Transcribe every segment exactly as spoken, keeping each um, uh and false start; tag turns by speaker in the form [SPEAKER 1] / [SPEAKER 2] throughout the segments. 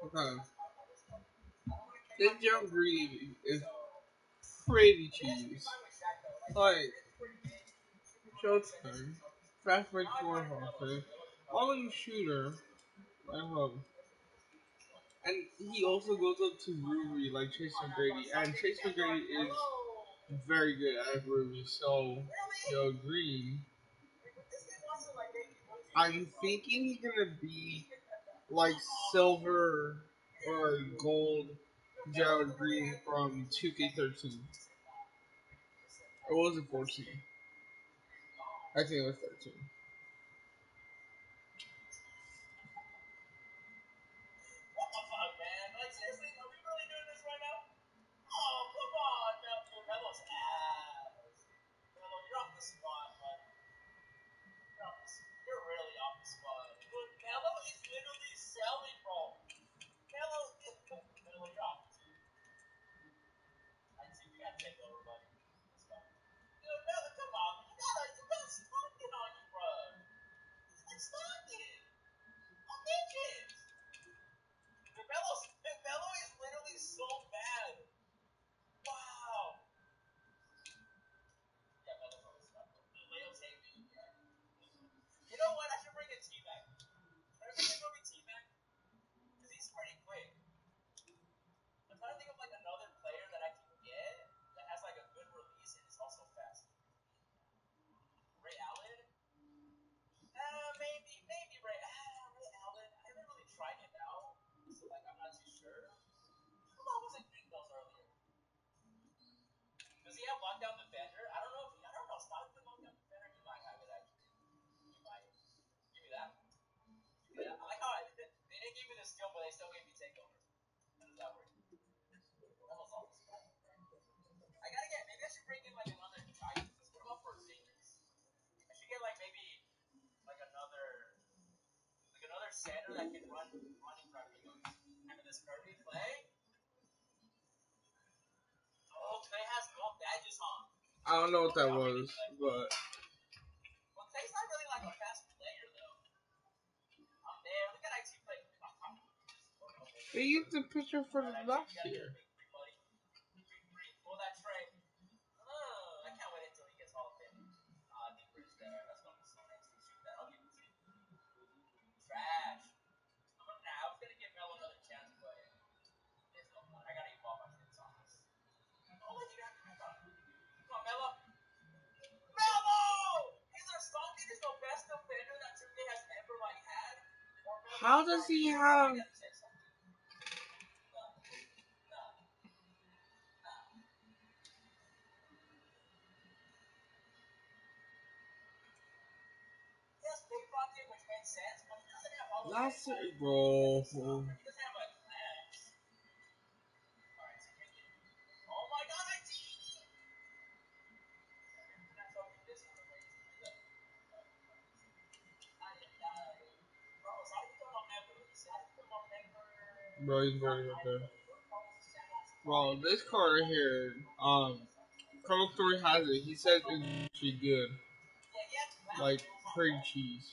[SPEAKER 1] Okay. This young breed is pretty cheese. Like, Showtime, Fast Break Four Horses, all in shooter, I hope. And he also goes up to Ruby like Chase McGrady, and Chase McGrady is very good at Ruby. So, yo, Green, I'm thinking he's gonna be like silver or gold Gerald Green from two K thirteen. Or was it fourteen? I think it was thirteen. I don't know what that was, but they used the picture for the last year. How does he have? Last year, bro. Bro, he's running up there. Bro, this card right here, um, Colonel Story has it. He says it's actually good. Like, pretty cheese.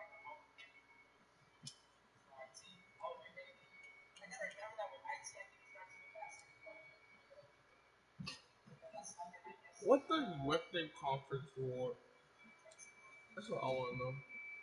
[SPEAKER 1] What the Western Conference War? That's what I want to know.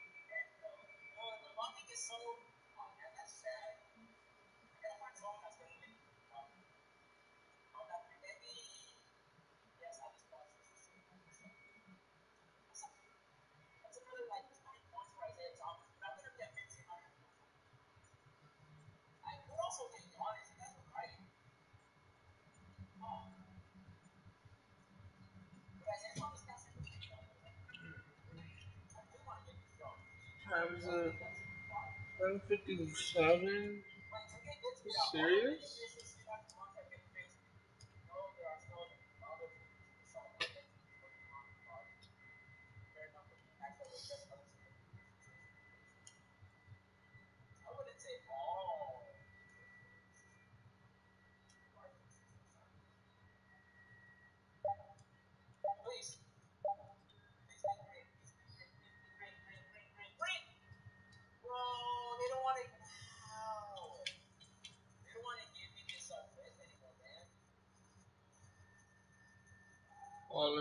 [SPEAKER 1] Times of one fifty-seven? Serious?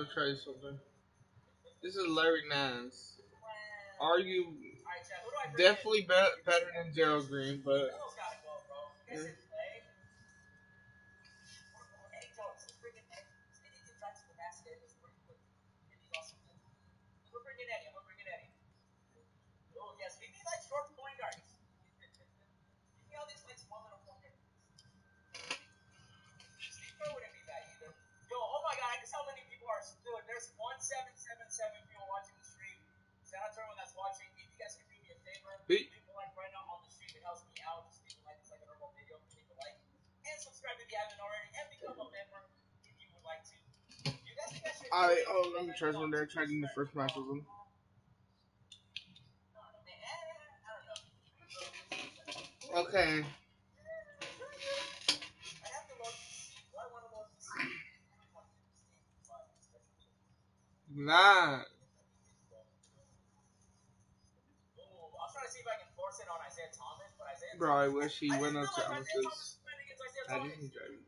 [SPEAKER 1] try something. This is Larry Nance. Argue definitely be- better than Gerald Green, but yeah. He- I oh let me try something there. Tried in the first match with him. Okay. Nah. Bro, I wish he went up to Alice's. I just enjoyed it.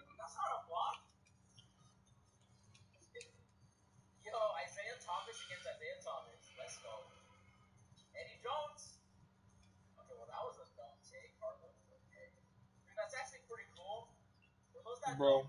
[SPEAKER 1] Bro.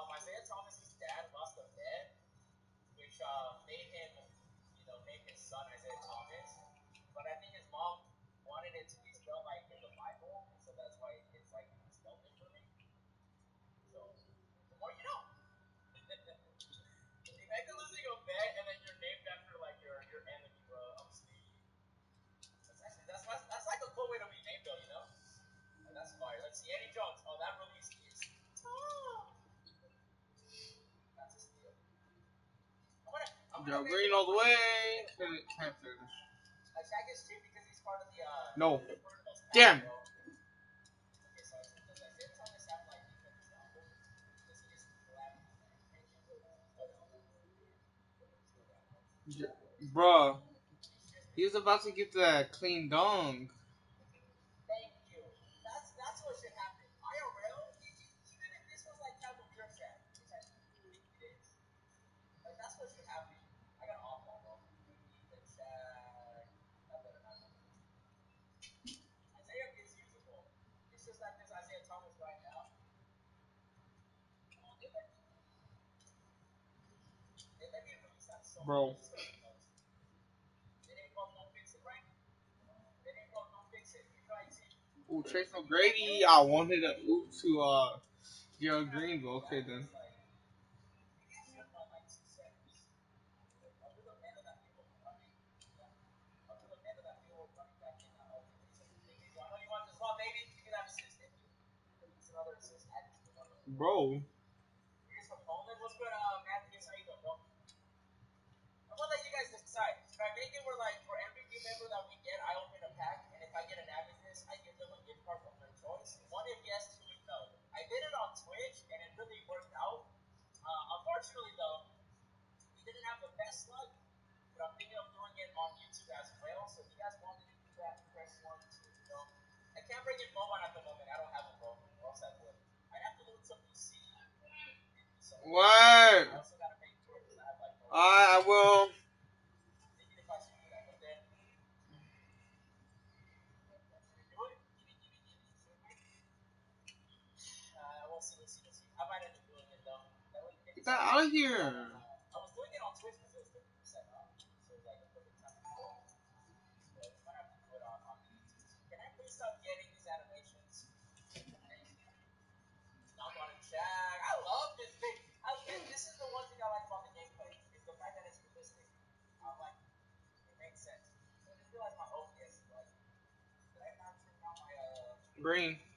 [SPEAKER 1] Joe Green all the way. Can't, can't finish. No. Damn. Bruh. He was about to get that clean dunk. Bro. Ooh, Trace McGrady. I wanted to oop to uh Gerald Green, but okay then. Bro. What? I, I will. Get that out of here. Green.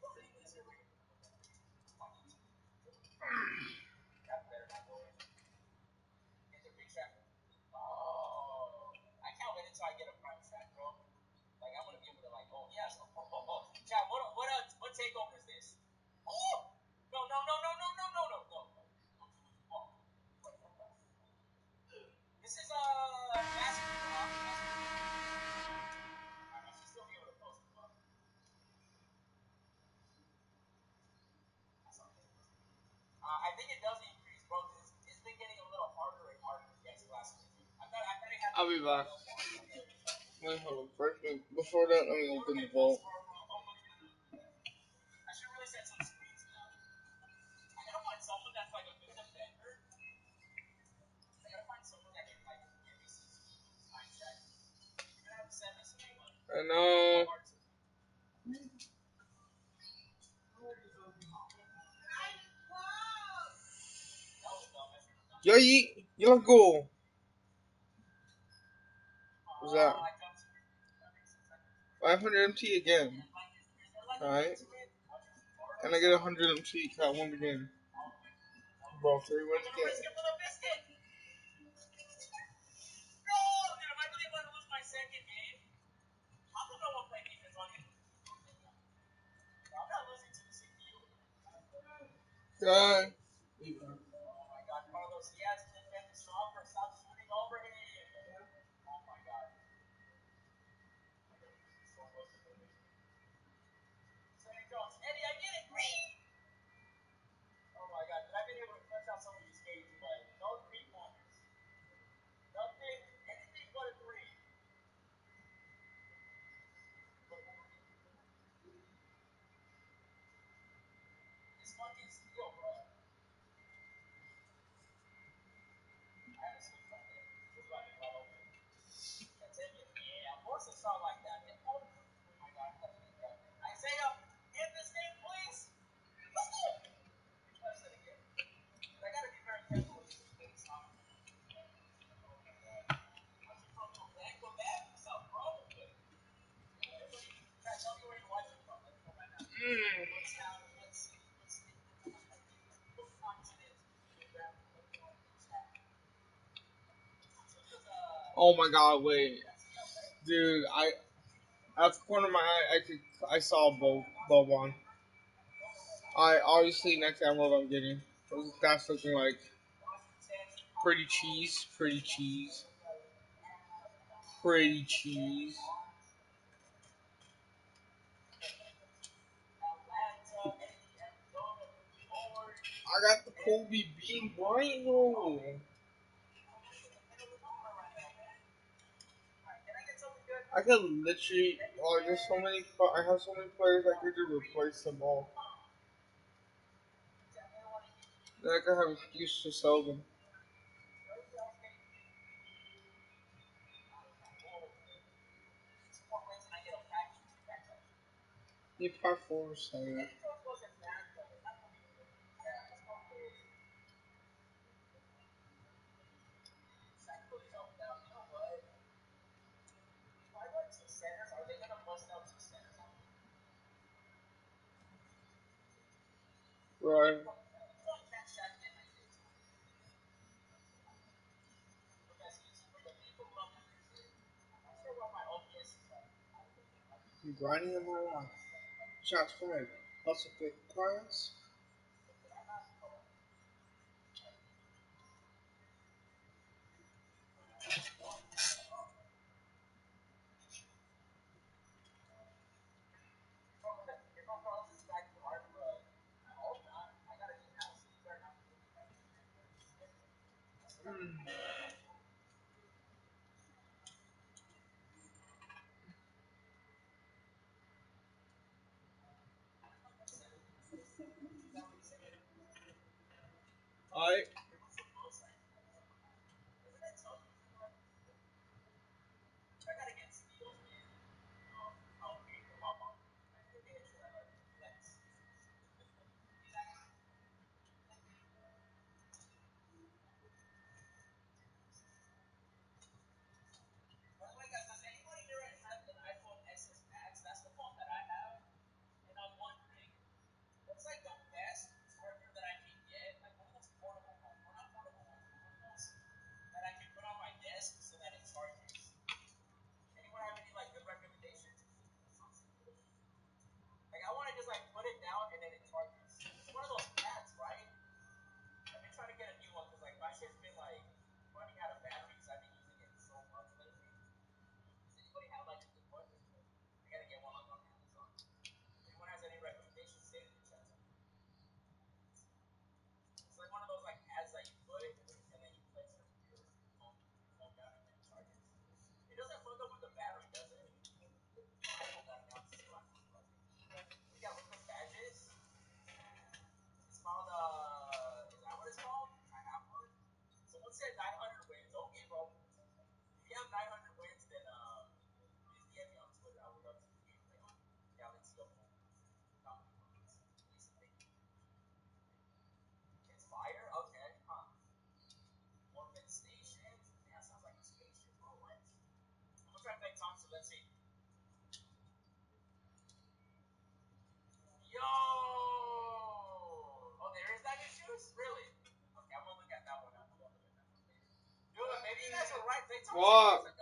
[SPEAKER 1] I'll be back. Wait, hold on. First, before that, let me open the vault. I know. Yo, you, you let go. What's that? five hundred M T again. Alright. And I get one hundred M T. Got one again. Bro, three wins again. God. Mm. Oh my god, wait. Dude, I at the corner of my eye, I could, I saw a bulb, bulb on. I obviously next emerald I'm getting. That's looking like pretty cheese, pretty cheese, pretty cheese. I got the Kobe Bean Rhino. I could literally, oh, there's so many, I have so many players I could just replace them all. Then I could have an excuse to sell them. Need five four seven. Right. I'm grinding in my life. Shots fired. Plus a big prize. Alright. What?